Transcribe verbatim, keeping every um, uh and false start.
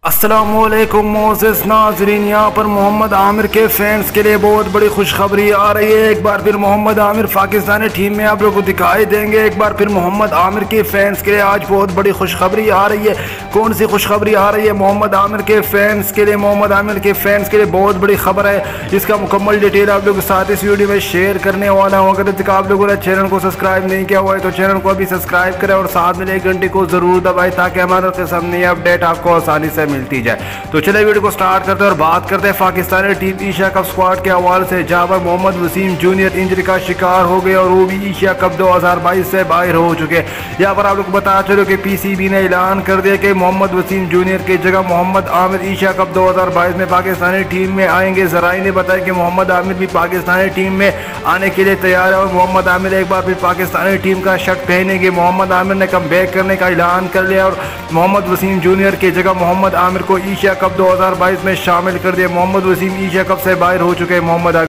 अस्सलामुअलैकुम मोज़ेज़ नाज़रीन, यहाँ पर मोहम्मद आमिर के फैंस के लिए बहुत बड़ी खुशखबरी आ रही है। एक बार फिर मोहम्मद आमिर पाकिस्तानी टीम में आप लोगों को दिखाई देंगे। एक बार फिर मोहम्मद आमिर के फैंस के लिए आज बहुत बड़ी खुशखबरी आ रही है। कौन सी खुशखबरी आ रही है मोहम्मद आमिर के फैंस के लिए? मोहम्मद आमिर के फैंस के लिए बहुत बड़ी खबर है, इसका मुकम्मल डिटेल आप लोगों के साथ इस वीडियो में शेयर करने वाला हूँ। अगर तक आप लोगों ने चैनल को सब्सक्राइब नहीं किया हुआ है तो चैनल को अभी सब्सक्राइब करें और साथ में एक घंटे को जरूर दबाएं ताकि हमारे किस्म नई अपडेट आपको आसानी से मिलती जाए। तो चलिए वीडियो को स्टार्ट करते हैं और बात करते हैं Pakistani team Asia cup squad के हवाले से, जहां पर मोहम्मद वसीम जूनियर इंजरी का शिकार हो गए और वो भी एशिया कप दो हज़ार बाईस से बाहर हो चुके। यहाँ पर आप लोग को बता चलो कि पीसीबी ने ऐलान कर दिया कि मोहम्मद वसीम जूनियर की जगह मोहम्मद आमिर एशिया कप दो हज़ार बाईस में पाकिस्तानी टीम में आएंगे। जराई ने बताया कि मोहम्मद आमिर भी पाकिस्तानी टीम में आने के लिए तैयार है और मोहम्मद आमिर एक बार फिर पाकिस्तानी टीम का शर्ट पहनेंगे। मोहम्मद आमिर ने कम बैक करने का ऐलान कर लिया और मोहम्मद वसीम जूनियर की जगह मोहम्मद आमिर को एशिया कप दो हज़ार बाईस में शामिल कर दिया। मोहम्मद वसीम एशिया कप से बाहर हो चुके हैं। मोहम्मद